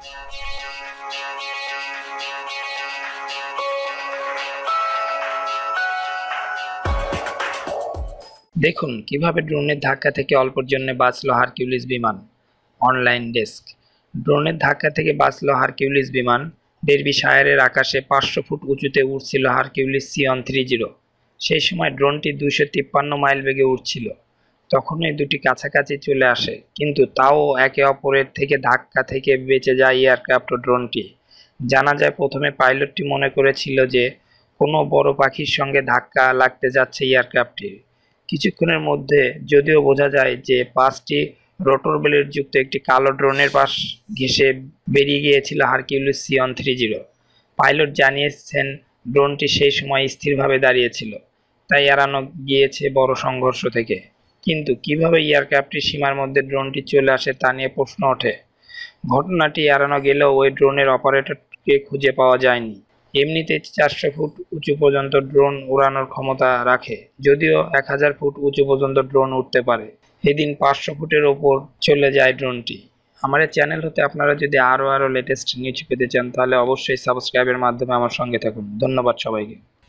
দেখুন কিভাবে ড্রোনের ধাক্কা থেকে অল্পের জন্য বাঁচল হারকিউলিস বিমান। Online desk. ড্রোনের ধাক্কা থেকে বাঁচল হারকিউলিস বিমান। ডার্বিশায়ারের আকাশে 500 ফুট উঁচুতে উড়ছিল হারকিউলিস C-130। সেই সময় ড্রোনটি 253 মাইল বেগে উড়ছিল। তখনই দুটি কাছাকাছি চলে আসে, কিন্তু তাও একে অপরের থেকে ধাক্কা থেকে বেঁচে যায় এয়ারক্রাফট ও ড্রোনটি। জানা যায় প্রথমে পাইলটটি মনে করেছিল যে কোনো বড় পাখির সঙ্গে ধাক্কা লাগতে যাচ্ছে এয়ারক্রাফটটির। কিছুক্ষণের মধ্যে যদিও বোঝা যায় যে 5টি রোটর ব্লেড যুক্ত একটি কালো ড্রোনের পাশ ঘেঁষে বেরিয়ে গিয়েছিল হারকিউলিস C-130। পাইলট জানিয়েছেন ড্রোনটি সেই সময় স্থিরভাবে দাঁড়িয়েছিল, তাই এড়ানো গিয়েছে বড় সংঘর্ষ থেকে। কিন্তু কিভাবে এয়ারক্রাফটটির সীমার মধ্যে ড্রোনটি চলে আসে তা নিয়ে প্রশ্ন ওঠে। ঘটনাটি এড়ানো গেলেও ওই ড্রোনের অপারেটরকে খুঁজে পাওয়া যায়নি। এমনিতে 400 ফুট উঁচু পর্যন্ত ড্রোন উড়ানোর ক্ষমতা রাখে, যদিও 1000 ফুট উঁচু পর্যন্ত ড্রোন উঠতে পারে। এদিন 500 ফুটের ওপর চলে যায় ড্রোনটি। আমার এই চ্যানেল হতে আপনারা যদি আরও লেটেস্ট নিউজ পেতে চান তাহলে অবশ্যই সাবস্ক্রাইবের মাধ্যমে আমার সঙ্গে থাকুন। ধন্যবাদ সবাইকে।